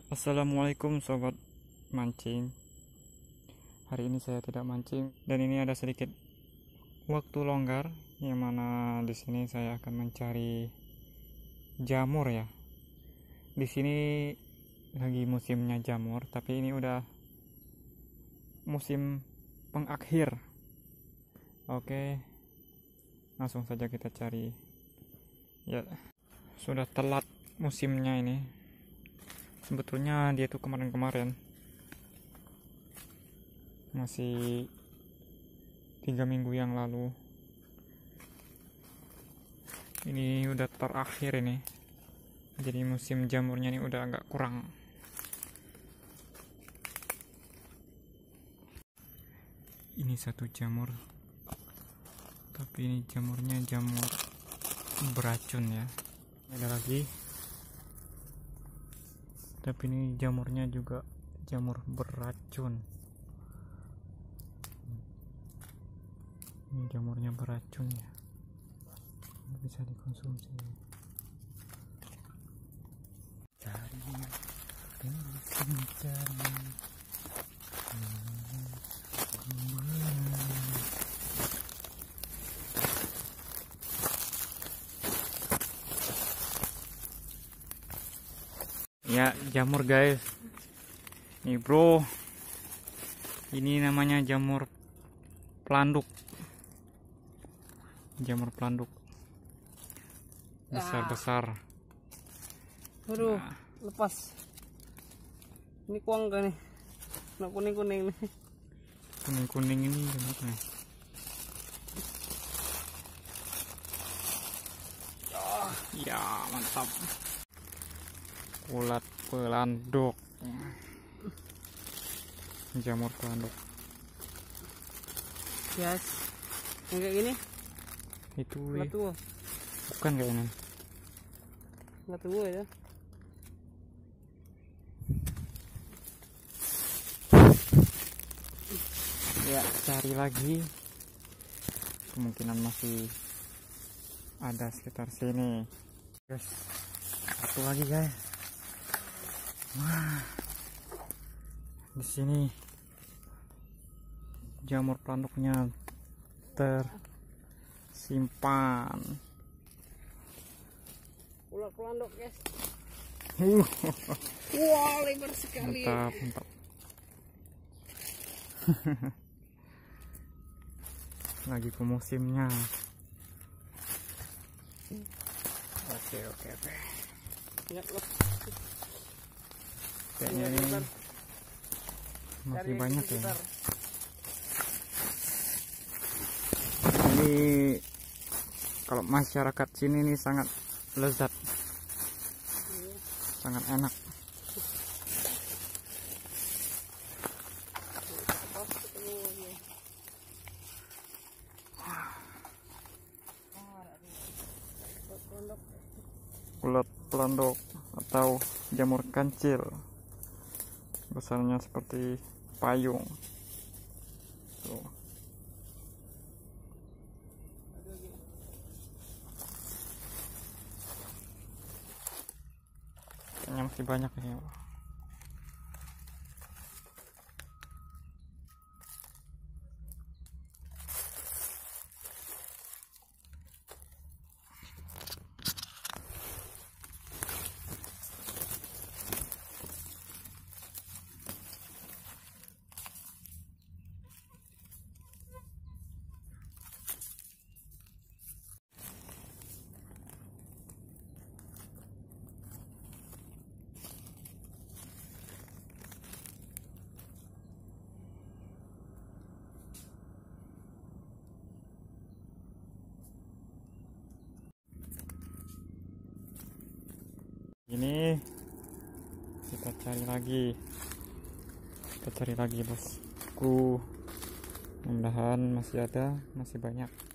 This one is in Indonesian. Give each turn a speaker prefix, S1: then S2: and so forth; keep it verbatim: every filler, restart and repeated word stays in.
S1: Assalamualaikum sobat mancing. Hari ini saya tidak mancing dan ini ada sedikit waktu longgar yang mana di sini saya akan mencari jamur ya. Di sini lagi musimnya jamur, tapi ini udah musim pengakhir. Oke, langsung saja kita cari. Ya, sudah telat musimnya ini. Sebetulnya dia tuh kemarin-kemarin masih tiga minggu yang lalu. Ini udah terakhir ini, jadi musim jamurnya ini udah agak kurang. Ini satu jamur, tapi ini jamurnya jamur beracun ya. Ada lagi, tapi ini jamurnya juga jamur beracun. Ini jamurnya beracun ya, nggak bisa dikonsumsi. Cari, cari, cari. Ya, jamur guys. Nih bro, ini namanya jamur pelanduk. Jamur pelanduk besar-besar.
S2: Aduh, nah, lepas. Ini kuang kan nih, nak kuning-kuning nih.
S1: Kuning-kuning ini jamurnya.
S2: Oh.
S1: Ya, mantap. Ulat pelanduk, jamur pelanduk.
S2: Yes, yang kayak gini.
S1: Itu
S2: nggak tua.
S1: Bukan kayaknya.
S2: Nggak tua ya.
S1: Ya, cari lagi. Kemungkinan masih ada sekitar sini. Guys, satu lagi guys. Wah, di sini jamur pelanduknya tersimpan.
S2: Ulat pelanduk guys.
S1: Uh.
S2: Wah, lebar sekali.
S1: Mantap, mantap. Lagi ke musimnya. Oke, oke, oke. Kayaknya ini masih banyak ya. Ini kalau masyarakat sini ini sangat lezat, sangat enak. Ulat pelanduk atau jamur kancil, besarnya seperti payung. Tuh. Kayaknya masih banyak ini. Ini kita cari lagi, kita cari lagi bosku. Mudah-mudahan masih ada, masih banyak.